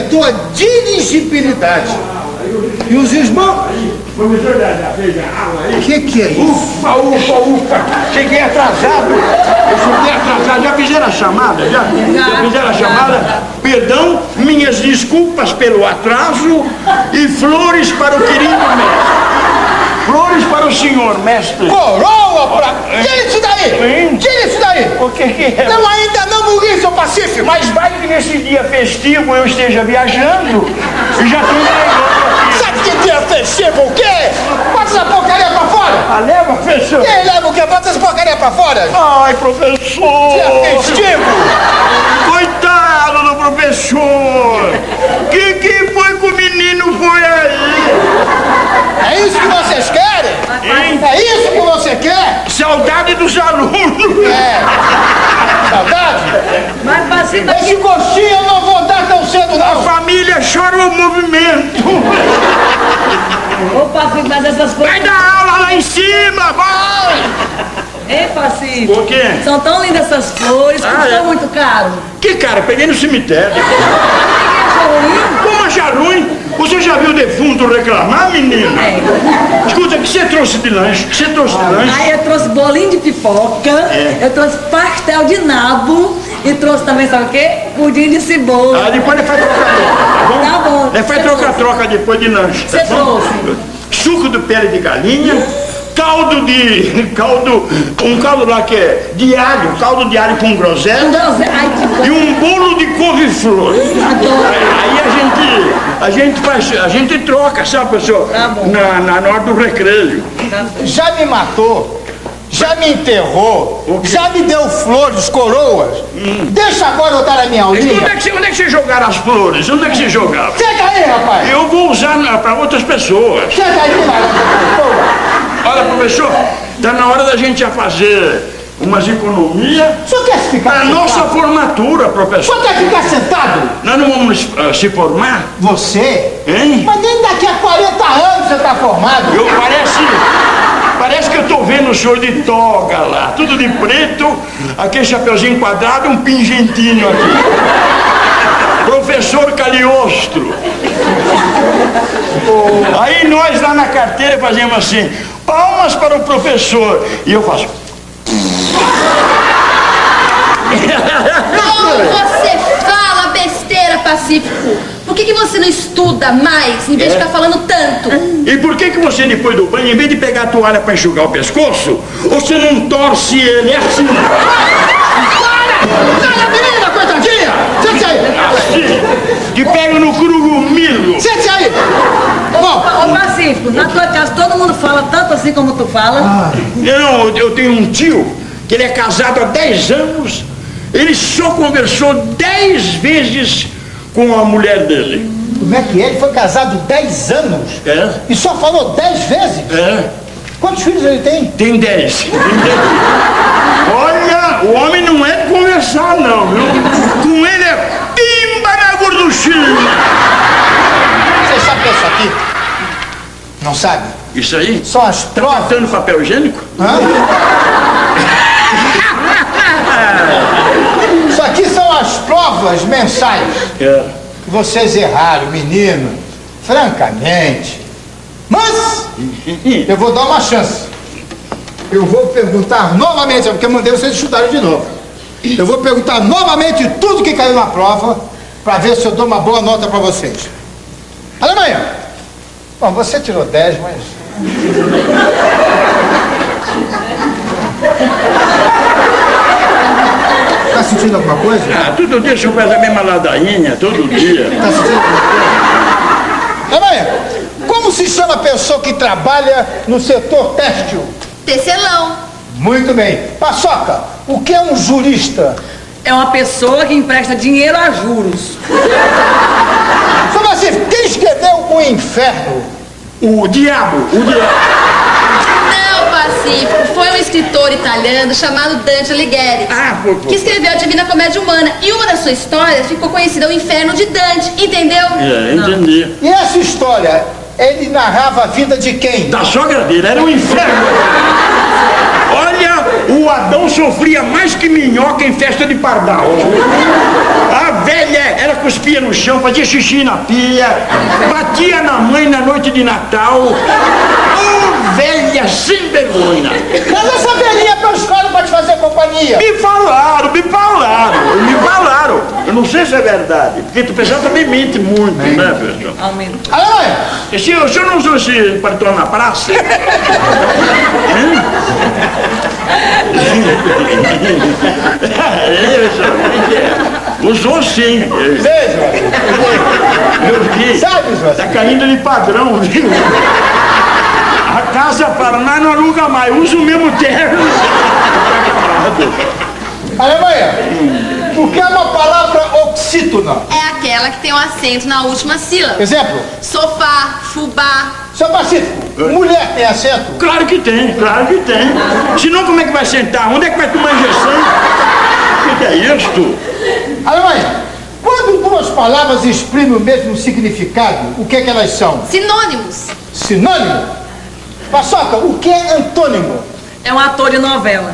aumentou a dirigibilidade. E os irmãos... Professor, já fez a aula aí? O que é isso? Ufa! Cheguei atrasado. Eu cheguei atrasado. Já fizeram a chamada? Já fizeram a chamada? Perdão, minhas desculpas pelo atraso e flores para o querido mestre. Flores para o senhor, mestre. Coroa pra... Tira isso daí! Tira isso daí! O que é? Não, ainda não morri, seu Pacífico! Mas vai que nesse dia festivo eu esteja viajando e já estou entregando aqui. Sabe que dia festivo o quê? Bota essa porcaria pra fora! Ah, leva, professor? Quem leva o quê? Bota essa porcaria pra fora! Ai, professor! Dia festivo! Coitado do professor! Que foi que o menino foi aí? É isso que vocês querem? Hein? É isso que você quer? Saudade dos alunos! É. Saudade? Mas Pacífico, Esse coxinha eu não vou dar tão cedo, A não! família chora o movimento! ô Pacífico, mas essas Vai coisas... dar aula lá em cima, vai! Hein, Pacífico? O quê? São tão lindas essas flores que Ah, são é? muito caros. Que cara, peguei no cemitério. Você achou ruim? Como achar ruim? Você já viu o defunto reclamar, menina? É. Escuta, o que você trouxe de lanche? O que você trouxe de lanche? Aí eu trouxe bolinho de pipoca, eu trouxe pastel de nabo e trouxe também, sabe o quê? Pudim de cebola. Ah, depois ele faz troca-troca, tá bom? Tá bom. Ele faz troca-troca depois de lanche, tá Você bom? trouxe? Suco de pele de galinha, um caldo lá que é de alho, caldo de alho com groselha Ai, que bom. e um bolo de couve-flor. Adoro. Aí a gente troca, sabe, professor? Tá bom. Na hora do recreio. Já me matou, já me enterrou, O quê? já me deu flores, coroas. Deixa agora eu dar a minha Onde aulinha. é que você jogaram as flores? Onde é que você jogava? Senta aí, rapaz! Eu vou usar para outras pessoas. Senta aí, rapaz! Olha, professor, está na hora da gente já fazer umas economias O senhor quer ficar para a sentado? nossa formatura, O professor. senhor quer ficar sentado? Nós não vamos se formar, Você? hein? Mas nem daqui a 40 anos você está formado. Parece que eu estou vendo o senhor de toga lá, tudo de preto, aquele chapeuzinho quadrado, um pingentinho aqui. Professor Caliostro. Aí nós lá na carteira fazemos assim, palmas para o professor. E eu faço. Como você fala besteira, Pacífico? Por que você não estuda mais, em vez de ficar falando tanto? E por que você depois do banho, em vez de pegar a toalha para enxugar o pescoço, você não torce ele assim? Sai, menina, coitadinha! Sente aí! Assim, que pega no crugumilo. Sente aí! Bom, Ô Pacífico, na tua casa todo mundo fala tanto assim como tu fala? Não, eu tenho um tio, que ele é casado há 10 anos, ele só conversou 10 vezes com a mulher dele. como é que é? Ele foi casado 10 anos É? e só falou 10 vezes? É? Quantos filhos ele tem? Tem 10. Olha, o homem não é de conversar não, viu? Com ele é pimba na gorduchinha. Você sabe o que é isso aqui? Não sabe? Isso aí? São as Tá provas. faltando papel higiênico? Hã? Isso aqui são as provas mensais. É. Vocês erraram, menino. Francamente. Mas eu vou dar uma chance. Eu vou perguntar novamente, porque eu mandei vocês estudarem de novo. Eu vou perguntar novamente tudo que caiu na prova para ver se eu dou uma boa nota para vocês. Alemanha! Bom, você tirou 10, mas... Tá sentindo alguma coisa? Ah, todo dia o senhor faz a mesma ladainha, todo dia. Tá sentindo alguma coisa? Alemanha, como se chama a pessoa que trabalha no setor têxtil? Tecelão. Muito bem. Paçoca, o que é um jurista? É uma pessoa que empresta dinheiro a juros. Só você, quem escreveu o inferno? O diabo. Não, Pacífico. Foi um escritor italiano chamado Dante Alighieri. Ah, foi. Que escreveu a Divina Comédia Humana. E uma das suas histórias ficou conhecida, o Inferno de Dante. Entendeu? É, entendi. E essa história, ele narrava a vida de quem? Da sogra dele, era um inferno. Olha, o Adão sofria mais que minhoca em festa de pardal. A velha, ela cuspia no chão, fazia xixi na pia, batia na mãe na noite de Natal. Ô, velha sem vergonha. Mas essa velhinha pra escola pra te fazer companhia. Me falaram. Eu não sei se é verdade, porque o pessoal também mente muito, né, pessoal? Aumenta. Alemanha! O senhor não usou esse paletó na praça? Usou sim. Veja! Eu vi. Sabe, José? Tá caindo de padrão, viu? A casa fala, mas não aluga mais, usa o mesmo terno. Alemanha! O que é uma palavra oxítona? É aquela que tem um acento na última sílaba. Exemplo? Sofá, fubá. Seu Pacífico, mulher tem acento? Claro que tem. Senão como é que vai sentar? Onde é que vai tomar injeção? O que é isto? Alemanha, quando duas palavras exprimem o mesmo significado, o que é que elas são? Sinônimos. Sinônimo? Paçoca, o que é antônimo? É um ator de novela.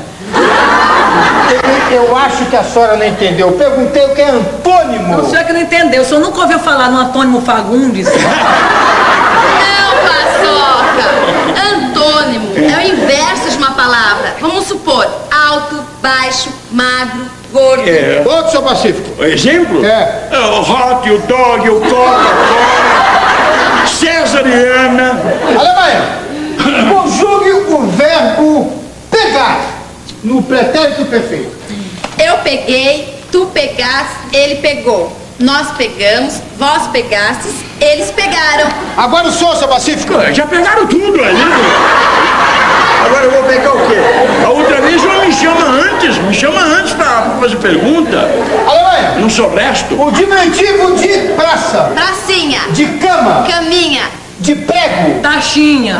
Eu acho que a senhora não entendeu. Eu perguntei o que é antônimo. O senhor é que não entendeu. O senhor nunca ouviu falar no Antônimo Fagundes? Não, Paçoca. Antônimo é o inverso de uma palavra. Vamos supor, alto, baixo, magro, gordo. Outro, seu Pacífico. Exemplo? É. O hot, o dog, o Coca-Cola, Cesariana. Alemanha, conjugue o verbo pegar no pretérito perfeito. Eu peguei, tu pegaste, ele pegou. Nós pegamos, vós pegastes, eles pegaram. Agora o senhor, seu Pacífico. Já pegaram tudo ali. Agora eu vou pegar o quê? A outra vez me chama antes pra fazer pergunta. Alemanha, Não sou lesto. o diminutivo de praça, Pracinha, de cama, caminha, de prego. Taxinha.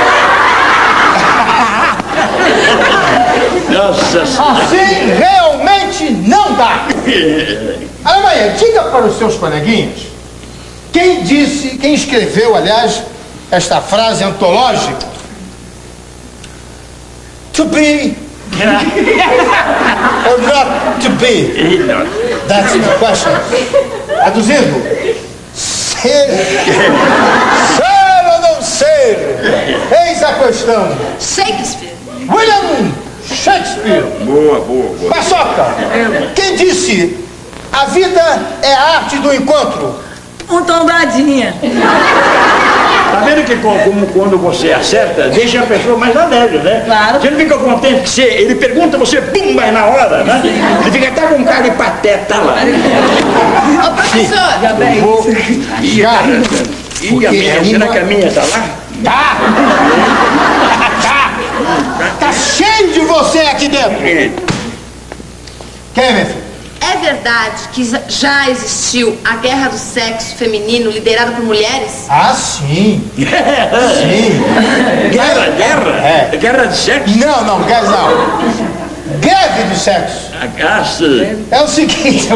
Nossa Senhora. Assim realmente não dá. Alemanha, diga para os seus coleguinhas quem escreveu, aliás, esta frase antológica. To be or not to be? That's the question. Traduzindo, ser ou não ser? Eis a questão. Shakespeare. William Shakespeare. Boa. Paçoca, quem disse a vida é a arte do encontro? Um tombadinha. Tá vendo que como quando você acerta, deixa a pessoa mais alegre, né? Claro. Você não fica contente que ele pergunta, você pum, vai na hora, né? Ele fica até com cara de pateta lá. Ô, professor. Já bem. Já. E a minha, será que a minha tá lá? Tá cheio de você aqui dentro. Quem, meu filho? É verdade que já existiu a guerra do sexo feminino liderada por mulheres? Ah, sim. Sim. Guerra? É. Guerra de sexo? Não, guerra não. Greve de sexo. Sim. É o seguinte,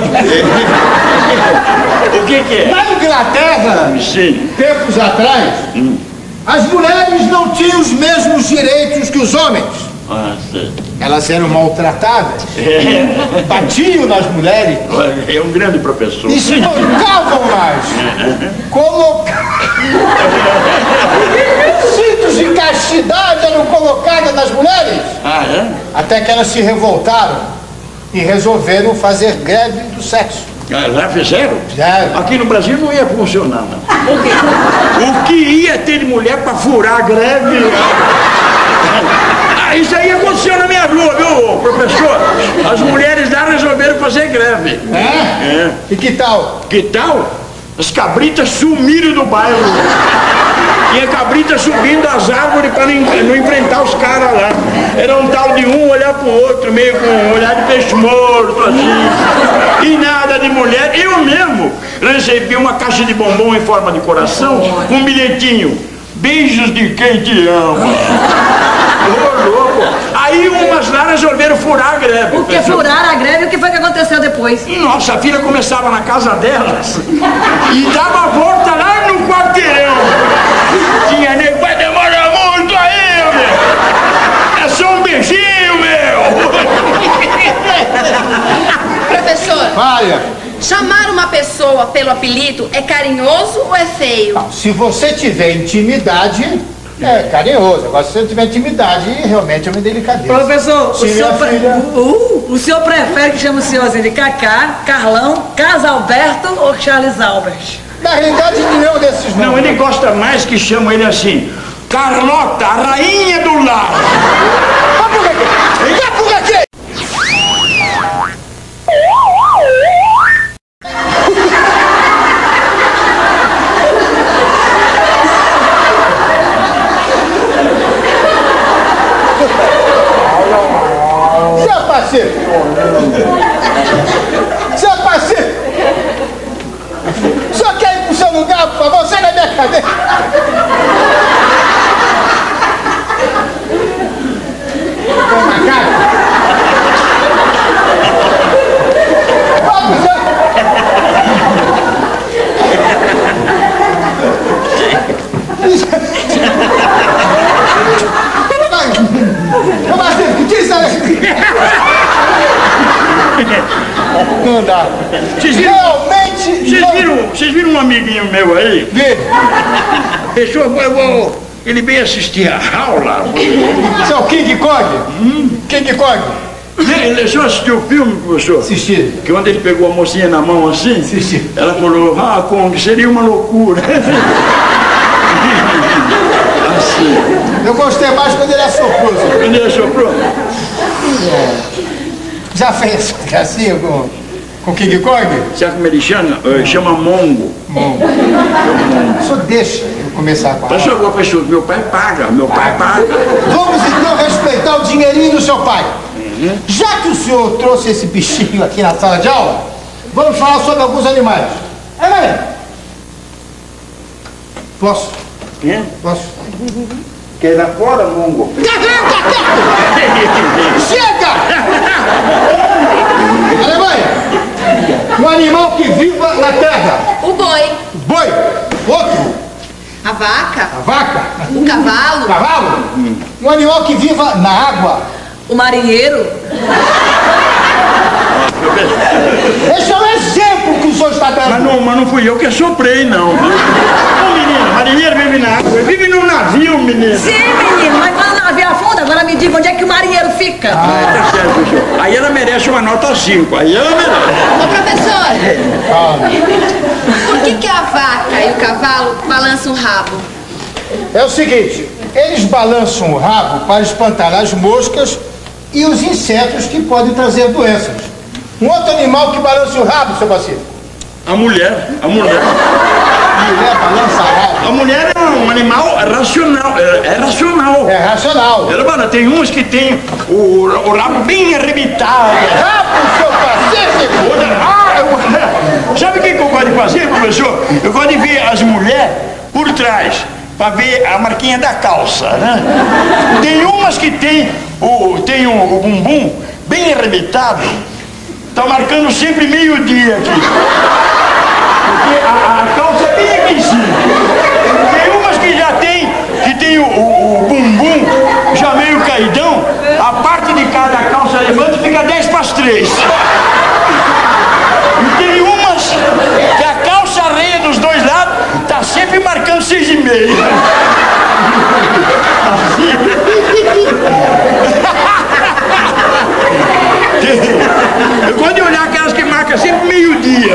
O que é? na Inglaterra, Sim. tempos atrás, as mulheres não tinham os mesmos direitos que os homens. Sim. Elas eram maltratadas, batiam nas mulheres, É um grande professor. espancavam-nas, cintos de castidade eram colocados nas mulheres, até que elas se revoltaram e resolveram fazer greve do sexo. Já fizeram? Fizeram. Aqui no Brasil não ia funcionar, não. Por quê? O que ia ter de mulher pra furar a greve? Isso aí aconteceu na minha rua, viu, professor? As mulheres lá resolveram fazer greve. É? E que tal? Que tal? As cabritas sumiram do bairro. Tinha cabrita subindo as árvores para não enfrentar os caras lá. Era um tal de um olhar pro outro, meio com um olhar de peixe morto, assim. E nada de mulher. Eu mesmo recebi uma caixa de bombom em forma de coração, com um bilhetinho. Beijos de quem te ama. Ô, louco. Aí umas lá resolveram furar a greve. Por que furaram a greve? O que foi que aconteceu depois? Nossa, a filha começava na casa delas e dava a volta lá no quarteirão. Tinha nego, vai demorar muito aí, meu. É só um beijinho, meu. Falha. Chamar uma pessoa pelo apelido é carinhoso ou é feio? Não, se você tiver intimidade, é carinhoso. Agora, se você não tiver intimidade, realmente é uma delicadeza. Professor, Sim, minha filha. o senhor prefere que chame o senhorzinho de Cacá, Carlão, Casalberto ou Charles Albert? Na realidade, nenhum desses Não, nomes. ele gosta mais que chamam ele assim, Carlota, a rainha do lar. Mas por quê? Mas por quê? Seu Pacífico! Seu Pacífico! O senhor quer ir pro seu lugar, por favor? Sai da minha cadeira! Toma, cara! Vamos, Ô, Pacífico, tira isso daqui! Não dá. Realmente. Vocês viram um amiguinho meu aí? Vê. Ele veio assistir a aula. Você é o King Kong? King Kong? Ele só assistiu o filme, professor? Assisti. Que quando ele pegou a mocinha na mão assim, Assisti. ela falou, Kong, seria uma loucura. Assim. Eu gostei mais quando ele assoprou. Quando ele assoprou? Já fez assim com King Kong? Sabe como ele chama? Chama Mongo. Só deixa eu começar com a aula. Professor, meu pai paga. Vamos então respeitar o dinheirinho do seu pai. Já que o senhor trouxe esse bichinho aqui na sala de aula, vamos falar sobre alguns animais. É, Maria? Posso? Posso? Quer ir lá fora, Mongo? Chega! Alemanha! Um animal que viva na terra. O boi, Boi. Outro. a vaca, A vaca. o cavalo, Cavalo. Um animal que viva na água. O marinheiro? Esse é o exemplo que o senhor está dando. Mas não fui eu que assoprei, não. Ô, menino, marinheiro vive na água. Vive num navio, menino. Sim, menino, mas quando o navio afunda, agora me diga onde é que o marinheiro fica. Tá certo, professor. Aí ela merece uma nota 5. Aí ela merece. Ô professor, por que a vaca e o cavalo balançam o rabo? É o seguinte, eles balançam o rabo para espantar as moscas e os insetos que podem trazer doenças. Um outro animal que balança o rabo, seu Pacífico. A mulher. A mulher balança o rabo. A mulher é um animal racional. É racional. É racional. Mano, tem uns que tem o rabo bem arrebitado. Rabo, seu Pacífico! Sabe o que eu gosto de fazer, professor? Eu gosto de ver as mulheres por trás, para ver a marquinha da calça, né? Tem umas que tem o bumbum bem arrebitado, tá marcando sempre meio-dia aqui. Porque a calça é bem aqui em cima. Tem umas que já tem o bumbum já meio caidão, a parte de cada calça levanta e fica 10 para as 3. E tem umas que a calça areia dos dois lados tá sempre marcando 6,5. Eu gosto de olhar aquelas que marcam sempre meio-dia.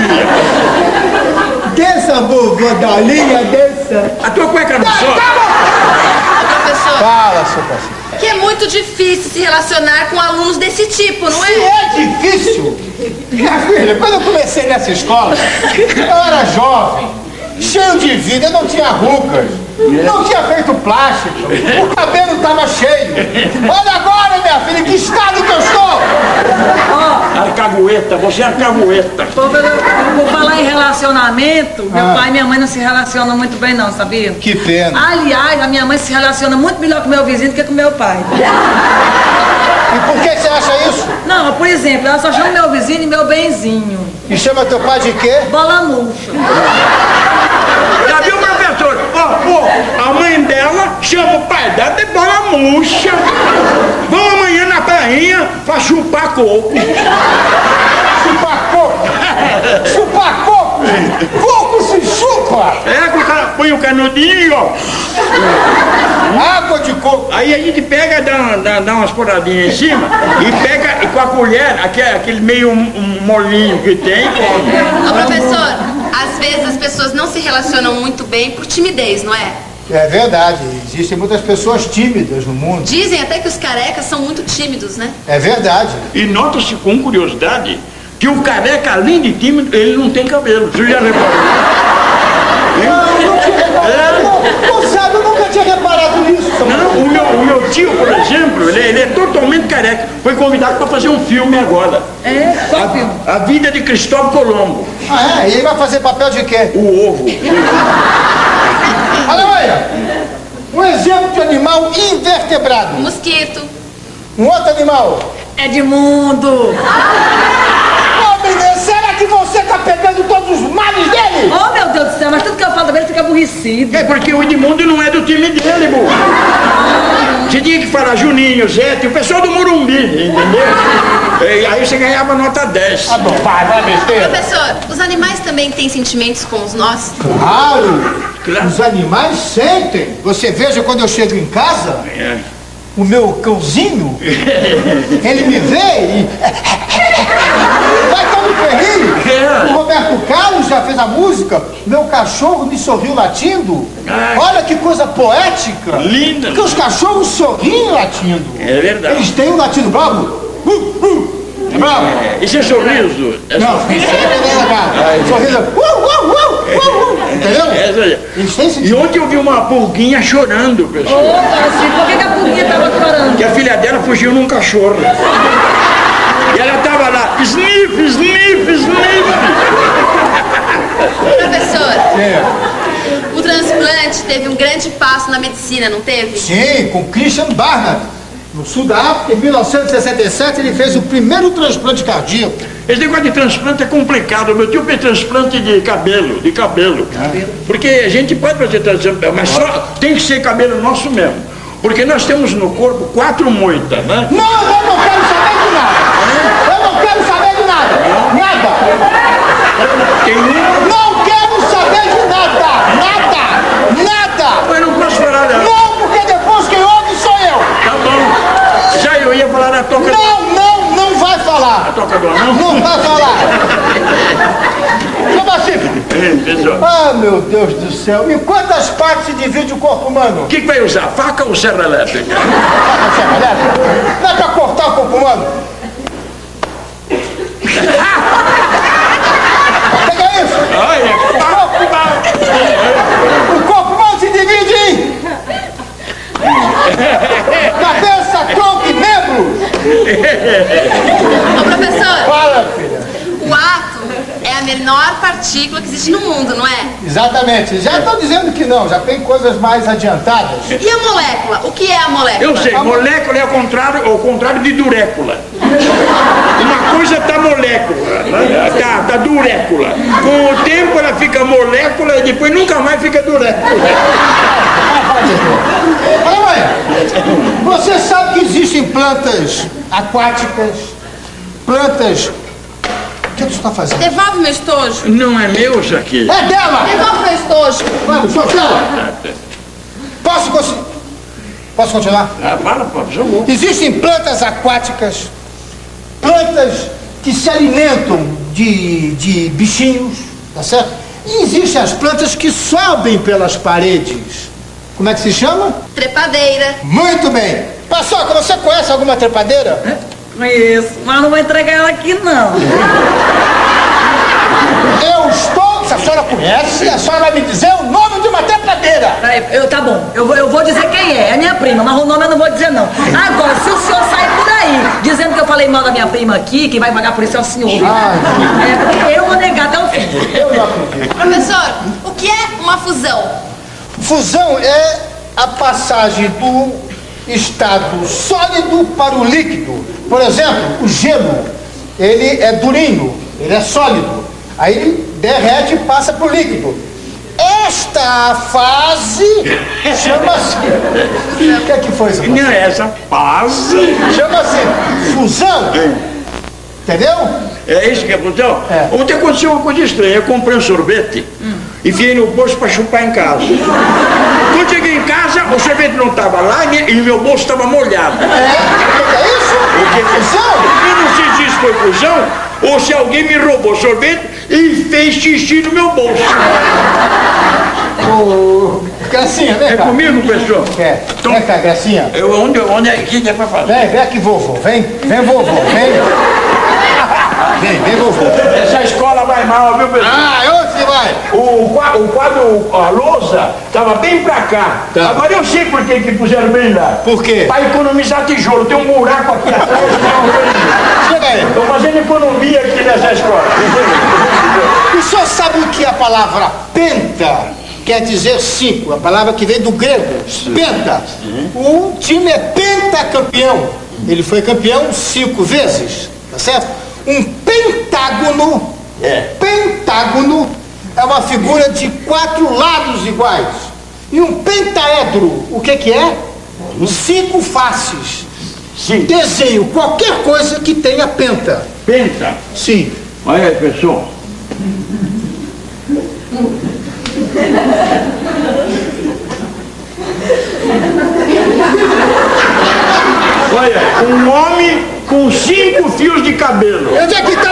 Desça, vovô Dolinha, desça. A tua cueca não sobe. Professor, Fala, seu Pacífico. que é muito difícil se relacionar com alunos desse tipo, não Se é? é difícil. Minha filha, quando eu comecei nessa escola, eu era jovem, cheio de vida, eu não tinha rugas, não tinha feito plástico, o cabelo estava cheio. Olha agora, minha filha, que estado que eu estou! Arcagueta, você é arcagueta. Por falar em relacionamento, meu pai e minha mãe não se relacionam muito bem não, sabia? Que pena. Aliás, a minha mãe se relaciona muito melhor com o meu vizinho do que com o meu pai. E por que você acha isso? Não, por exemplo, ela só chama meu vizinho de meu benzinho. E chama teu pai de quê? Bola murcha. Já viu, professor? A mãe dela chama o pai dela de bola murcha. Vamos amanhã na prainha pra chupar coco. Chupar Boa. É, que o cara põe o canudinho, ó. Água de coco. Aí a gente pega, dá umas poradinhas em cima e pega com a colher, aquele meio molinho que tem, come. Ô, professor, às vezes as pessoas não se relacionam muito bem por timidez, não é? É verdade, existem muitas pessoas tímidas no mundo. Dizem até que os carecas são muito tímidos, né? É verdade. E nota-se com curiosidade que o careca, além de tímido, ele não tem cabelo. Você já reparou? Não tinha reparado. Não, sabe, eu nunca tinha reparado nisso. Não, o meu tio, por exemplo, ele é totalmente careca. Foi convidado para fazer um filme agora. É? Qual filme? A Vida de Cristóvão Colombo. Ah, é? E ele vai fazer papel de quê? O ovo. Olha, um exemplo de animal invertebrado. Mosquito. Um outro animal. Edmundo! Ô, menina, será que você tá pegando todos os males dele? Oh, meu Deus do céu, mas tudo que eu falo também ele fica aborrecido. É porque o Edmundo não é do time dele, burro. Você tinha que falar Juninho, Zé, o pessoal do Morumbi, entendeu? E aí você ganhava nota 10. Ah, bom, vai besteira. Professor, os animais também têm sentimentos como os nossos? Claro, os animais sentem. Você veja quando eu chego em casa, o meu cãozinho, ele me vê e vai todo ferrinho. O Roberto Carlos já fez a música, meu cachorro me sorriu latindo. Olha que coisa poética. Linda. Porque os cachorros sorriem latindo. É verdade. Eles têm um latido bravo. É bravo? Esse é sorriso? Não, isso é legal. Sorriso. Entendeu? Essa aí. Eles têm E sentido. ontem eu vi uma pulguinha chorando, pessoal. Ô, Tarcísio, por que a pulguinha tava chorando? Que a filha dela fugiu num cachorro. E ela tava lá, sniff, sniff, sniff. Professor, É. o transplante teve um grande passo na medicina, não teve? Sim, com Christian Barnard. No sul da África, em 1967, ele fez o primeiro transplante cardíaco. Esse negócio de transplante é complicado. Meu tio fez transplante de cabelo, Porque a gente pode fazer transplante, mas só tem que ser cabelo nosso mesmo. Porque nós temos no corpo 4 moitas, né? Não, eu não quero saber de nada. Eu não quero saber de nada. Nada. Tem um... Não quero saber de nada. Nada. Mas não posso falar dela. Não, porque depois quem ouve sou eu. Tá bom. Já eu ia falar da toca do... Não vai falar. A toca do anão? Não vai falar. Seu Pacífico. Pessoal. Ah, meu Deus do céu. Em quantas partes se divide o corpo humano? O que vai usar? Faca ou serra elétrica? Dá pra cortar o corpo humano? Pega isso! O corpo humano se divide em cabeça, tronco e membros! Ô, professor, Fala, filha! o átomo é a menor partícula que existe no mundo, não é? Exatamente. Já estou dizendo que não, já tem coisas mais adiantadas. E a molécula? O que é a molécula? Eu sei, molécula é ao contrário de durécula. Uma coisa tá molécula, né? tá durécula. Com o tempo ela fica molécula e depois nunca mais fica durécula. Olha, mãe, você sabe que existem plantas aquáticas, plantas... O que você está fazendo? Devolve meu estojo. Não é meu isso aqui. É dela! Devolve meu estojo. Vamos, sou dela! Posso continuar? Para, por favor. Existem plantas aquáticas, plantas que se alimentam de bichinhos, tá certo? E existem as plantas que sobem pelas paredes. Como é que se chama? Trepadeira. Muito bem. Paçoca, você conhece alguma trepadeira? Conheço, mas não vou entregar ela aqui, não. Eu estou... Se a senhora conhece, a senhora vai me dizer o nome de uma trepadeira. Peraí, tá bom, eu vou dizer quem é minha prima, mas o nome eu não vou dizer, não. Agora, se o senhor sair por aí dizendo que eu falei mal da minha prima aqui, quem vai pagar por isso é o senhor. Eu vou negar até o fim. Eu não acredito. Professor, o que é uma fusão? Fusão é a passagem do estado sólido para o líquido. Por exemplo, o gelo, ele é durinho, ele é sólido. Aí ele derrete e passa para o líquido. Esta fase chama-se... O que é que foi isso? Não é essa fase. Chama-se fusão. Entendeu? É isso que é produção? É. Ontem aconteceu uma coisa estranha. Eu comprei um sorvete, enfiei no bolso para chupar em casa. Quando cheguei em casa, o sorvete não estava lá e meu bolso estava molhado. É isso? O que eu não sei se isso foi fusão ou se alguém me roubou sorvete e fez xixi no meu bolso. Ô, Gracinha, vem É cá. comigo, pessoal? É. Vem cá, Gracinha. Onde é que é pra fazer? Vem aqui, vovô. Vem, vovô. Vem, vovô. Essa escola vai mal, viu, pessoal? Ah, onde você vai? O quadro, a lousa, tava bem pra cá. Tá. Agora eu sei por que puseram bem lá. Por quê? Pra economizar tijolo. Tem um buraco aqui atrás. Chega aí. Estou fazendo economia aqui nessa escola. O senhor sabe o que a palavra penta quer dizer 5? A palavra que vem do grego. Penta. O time é pentacampeão. Ele foi campeão 5 vezes. Tá certo? Um pentágono. Pentágono é uma figura de 4 lados iguais. E um pentaedro, o que é? 5 faces. Sim. Desenho qualquer coisa que tenha penta. Penta. Sim. Olha aí, pessoal. Olha, um homem com 5 fios de cabelo. Onde é que tá